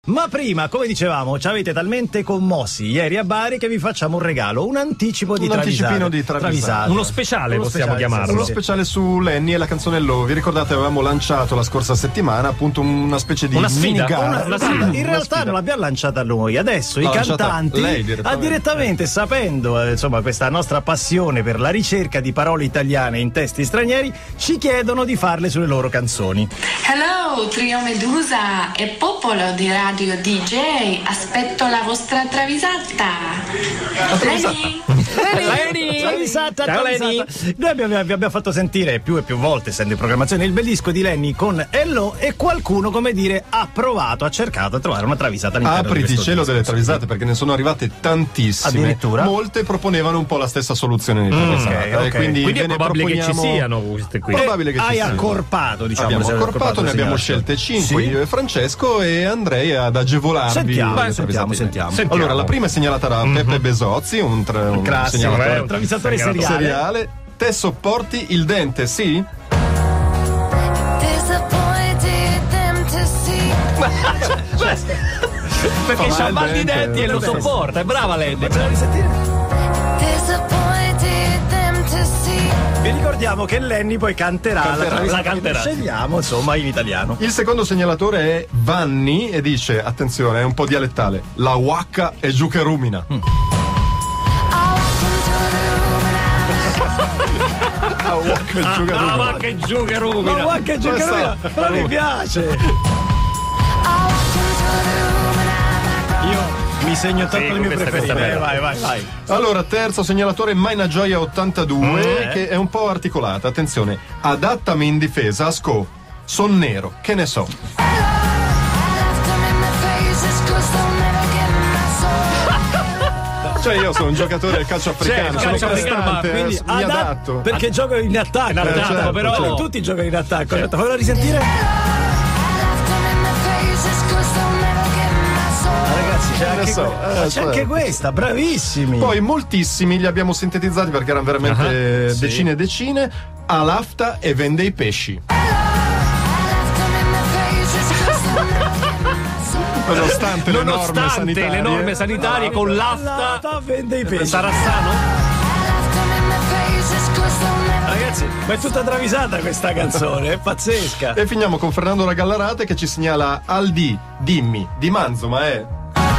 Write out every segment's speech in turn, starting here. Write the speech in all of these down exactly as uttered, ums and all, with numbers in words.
Ma prima, come dicevamo, ci avete talmente commossi ieri a Bari che vi facciamo un regalo, un anticipo di un travisate. anticipino di travisate. Uno speciale, Uno possiamo speciale, chiamarlo. Uno speciale su Lenny e la canzone Low. Vi ricordate, avevamo lanciato la scorsa settimana appunto una specie di Una sfida, mini gara. una- una Guarda, in Una realtà sfida. non l'abbiamo lanciata noi, adesso L'ha i lanciata cantanti lei direttamente. ah, direttamente sapendo eh, insomma questa nostra passione per la ricerca di parole italiane in testi stranieri, ci chiedono di farle sulle loro canzoni. Hello, Trio Medusa e popolo di Radio D J, aspetto la vostra travisata. Lenny? Lenny! Travisata, Ciao, travisata. Lenny. Noi abbiamo, vi abbiamo fatto sentire più e più volte, essendo in programmazione, il bell'isco di Lenny con Hello e qualcuno, come dire, ha provato, ha cercato a trovare una travisata all'interno di Apriti questo cielo disco. delle travisate, perché ne sono arrivate tantissime. Addirittura? Molte proponevano un po' la stessa soluzione di travisate. ok, ok. eh, Quindi, Quindi è ve ne probabile che ci proponiamo- siano queste qui. Probabile che ci Hai siano. accorpato, diciamo. Abbiamo se- accorpato, ne abbiamo segnalazioni. scelte cinque, Sì? io e Francesco, e andrei ad agevolarvi. Sentiamo, le sentiamo, travisate. sentiamo. Sentiamo. Allora, la prima è segnalata da Peppe Besozzi, un, tra- un Classico, segnalatore eh, un travisatore segnalato seriale. seriale. Te sopporti il dente, sì? Perché Fa c'ha male mal di il dente, denti e lo deve sopporta, è brava Lenny. Facciamo risentire? Vi ricordiamo che Lenny poi canterà, Canterà, la travisata la canterà. che scegliamo, insomma, in italiano. Il secondo segnalatore è Vanni e dice, attenzione, è un po' dialettale, la wacca è giù che rumina. Mm. La wacca è giù che Ah, rumina. ma che giù che Ma rumina. guarda che giocherina, Questa- però mi piace. Io mi segno tanto Sì, le mie questa- questa preferite. è bella. Vai, vai, vai. Allora, terzo segnalatore, Maina Gioia ottantadue, Mm. che è un po' articolata. Attenzione, adattami in difesa a Sco. Son nero, che ne so. Cioè, io sono un giocatore del calcio africano, Certo, sono calcio africano, ma costante, Quindi eh, mi ada- adatto. perché gioco in attacco. In attacco, certo, però. certo. Tutti giocano in attacco. Certo. Fallo risentire. Ah, ragazzi, c'è Che ne anche, so, que- eh, c'è certo. anche questa, bravissimi. Poi moltissimi li abbiamo sintetizzati perché erano veramente Ah, sì. decine e decine. Alafta e vende i pesci. Nonostante, le norme Nonostante sanitarie, le norme sanitarie con l'afta L'afta vende i pesci. Sarassano. Ragazzi, ma è tutta travisata questa canzone, è pazzesca. E finiamo con Fernando Ragallarate che ci segnala Aldi, dimmi, di Manzo, ma è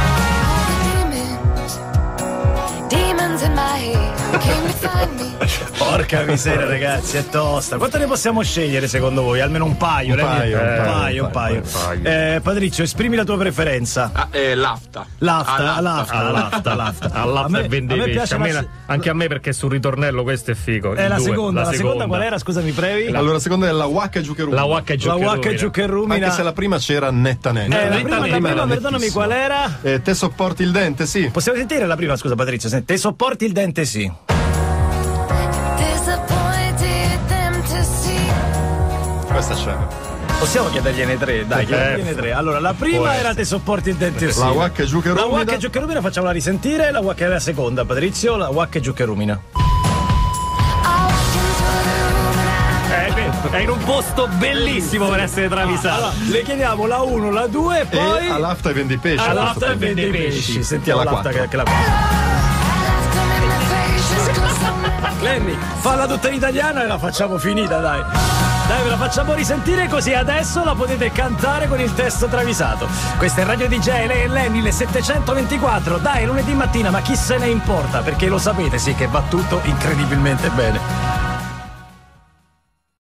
Porca miseria, ragazzi, è tosta. Quanto ne possiamo scegliere secondo voi? Almeno un paio, Un Lenny? paio, un un paio, paio, un un paio. paio. Eh, Patrizio, esprimi la tua preferenza. Ah, eh, l'afta. L'afta, Ah, l'afta, l'afta, l'afta. All'afta e vende i pesci. piace A me la- la- anche a me perché sul ritornello questo è figo. È il la due, seconda, la seconda qual era? Scusami, brevi. allora la seconda è la Wacca giù che rumina. La Wacca è giù La che Wacca rumina. giù che rumina. Anche se la prima c'era netta netta. Eh, la netta prima, la netta, prima, era perdonami, nettissima. qual era? Eh, te sopporti il dente, sì. Possiamo sentire la prima, scusa Patrizio. Senti, te sopporti il dente, sì. Questa c'è. Possiamo chiedergliene tre, dai, chiedergliene tre. Allora, la prima era te sopporti il dente, sì. La Wacca giù che La rumina. Wacca giù che rumina, facciamola risentire. La Wacca è la seconda, Patrizio. La Wacca giù che rumina. Eh, beh, è in un posto bellissimo per essere travisato. Allora, le chiediamo la uno, la due e poi. E all'afta e vendi i pesci. All'afta e Questo vende i vende i pesci. pesci. Sentiamo Che è la l'afta quattro. che, che la quattro. Lenny, falla tutta in italiano e la facciamo finita, dai. Dai, ve la facciamo risentire così adesso la potete cantare con il testo travisato. Questa è Radio D J, lei e Lenny, le settecentoventiquattro. Dai, lunedì mattina, ma chi se ne importa? Perché lo sapete, sì, che va tutto incredibilmente bene.